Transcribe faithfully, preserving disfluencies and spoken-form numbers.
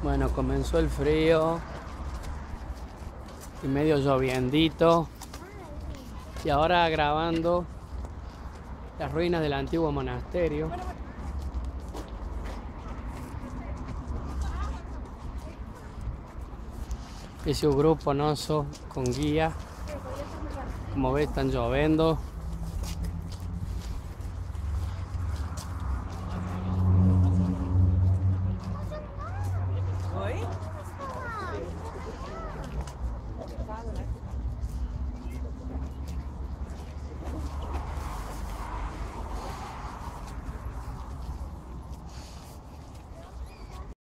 Bueno, comenzó el frío y medio lloviendito. Y ahora grabando las ruinas del antiguo monasterio. Es un grupo noso con guía. Como ves, están lloviendo.